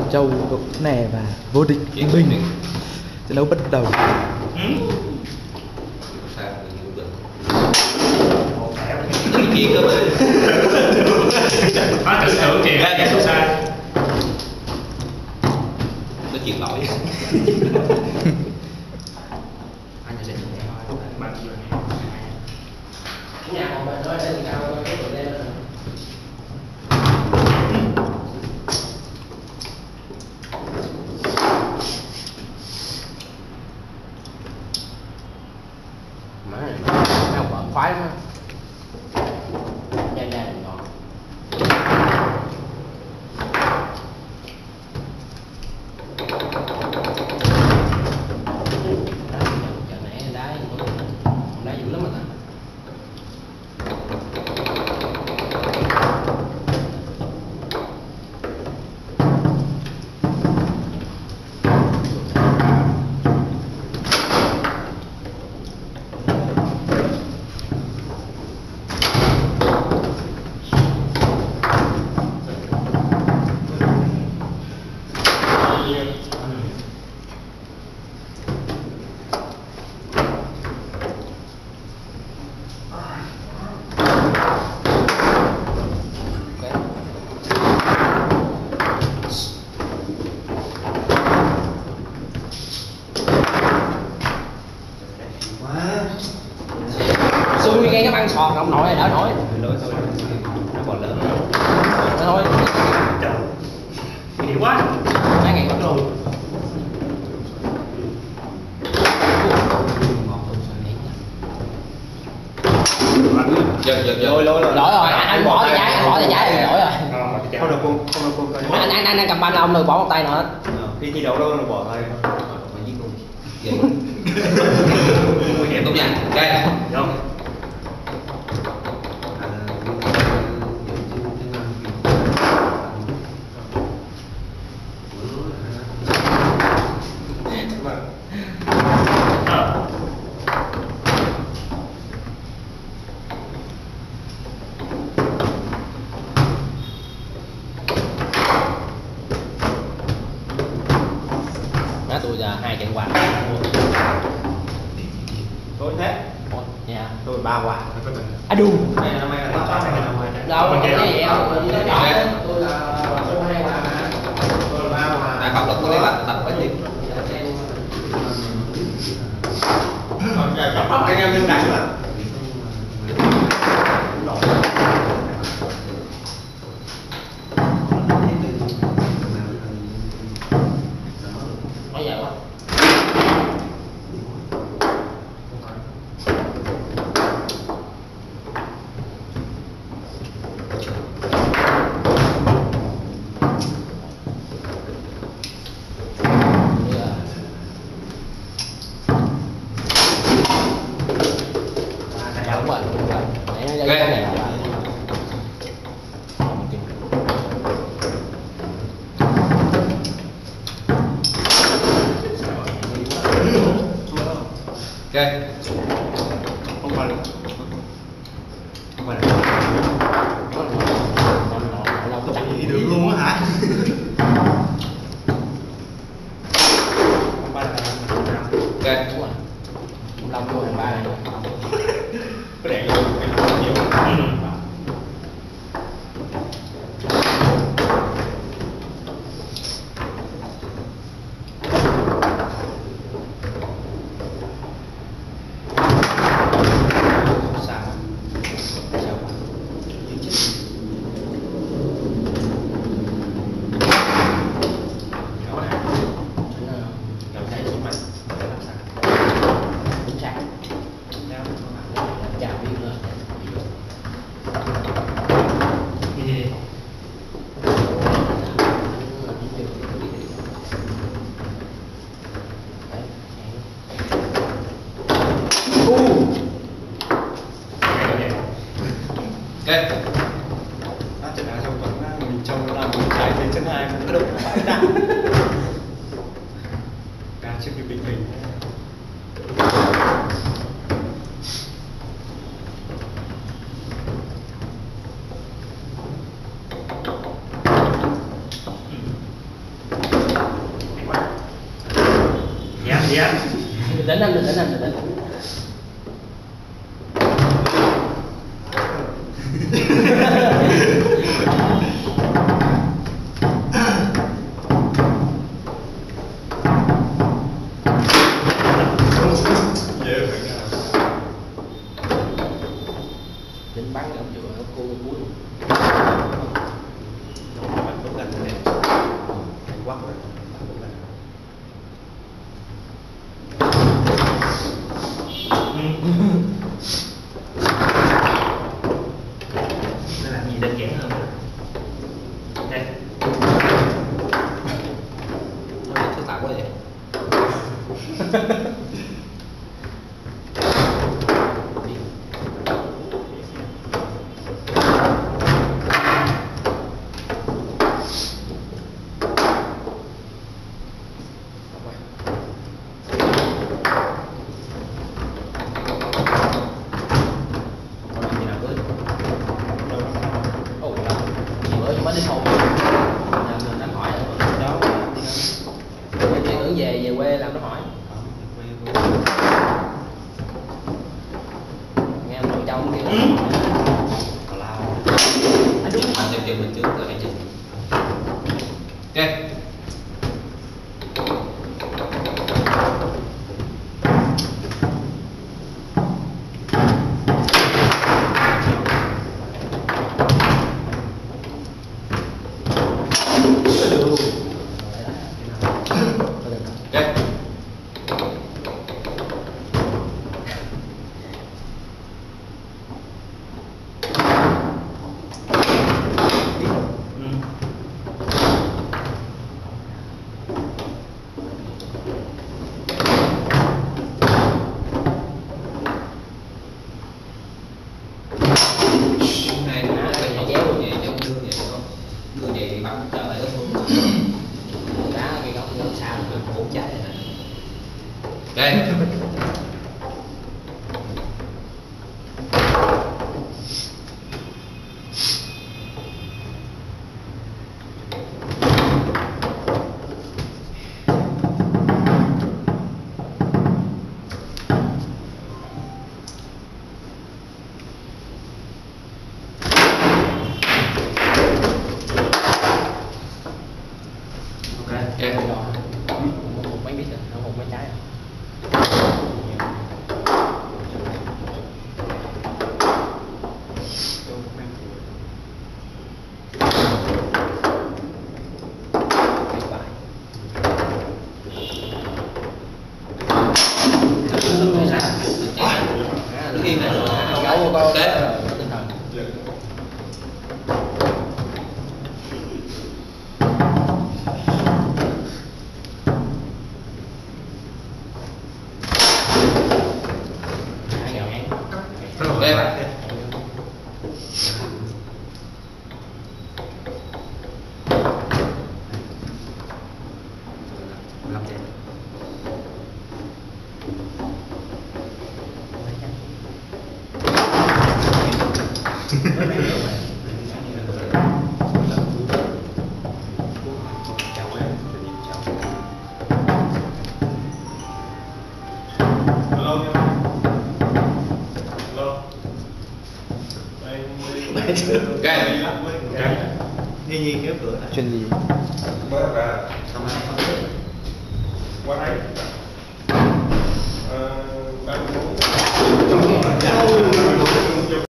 Châu Đỗ Nè và vô địch Yên Bình. Trận đấu bắt đầu. Kia cơ mà. Nó tưởng tượng kìa cái số xa. Nó chịu lỗi. Anh sẽ bạn nhà một mình nói lên cao cái tụi lên. Má này nó bận khoái lắm. Nhanh nhanh ngọt. Trận này đá dữ lắm mà ta. Xui ngay cái băng sọt ông nội này đỡ nổi. Nó còn lớn. Thôi. nhiều quá. Mấy ngày bắt luôn. Lôi lỗi rồi, anh bỏ tay trái, anh bỏ tay trái thì lỗi rồi. Không được cung, Anh cầm banh là ông đừng bỏ một tay nữa hết. Khi thi đấu đâu là bỏ tay. Phải giết luôn. Nguy hiểm tốt nha. Ok. Đúng. Má tôi giờ 2 trận quà. Tôi thế. Dạ. Tôi 3 quả. Đù. Này là mày là tao bắt này là mày. Đâu không cái gì đâu, tôi là 2 quà mà. Tôi là 3 quả. Ai pháp luật có lấy bắt tập phải tiếp. Anh em đừng đánh mà. Nói vậy quá. Đúng rồi. Để nó lên cái này là Ok. Không phải. Không phải. Đi được luôn á hả? Không phải là Ok. đúng rồi. 15 vô 3 này. có đèn luôn cái nhiều. Ok. Trận nào trong tuần mình trông làm mình trái trên chân 2 cũng đụng phải đạn. Ca trước cái bình bình. gì á? Bình tĩnh anh, bình tĩnh anh, bình tĩnh. Tính bắn ở giữa cô cuối luôn. Bạn tốt gần thế này. Hay quá rồi. Bạn tốt gần. Nó làm gì đơn giản hơn. Đây. Nó bị phức tạp quá vậy. Mới đến hôn làm đám hỏi Đó. quay chuyện hướng về quê làm đám hỏi nghe nội trong kia Tào lao. Anh xem chân mình trước rồi hãy chừng. Ok. Đưa vậy thì bắn trở lại đất luôn. đá cái góc nó xa được 4 trái rồi nè. Đây. Rồi. Một mấy biết rồi, không một mấy trái rồi. Khi này Gấu có đấy. tinh thần. Đây. Cái Nhi kéo cửa lại. Chuyện gì? Qua đây.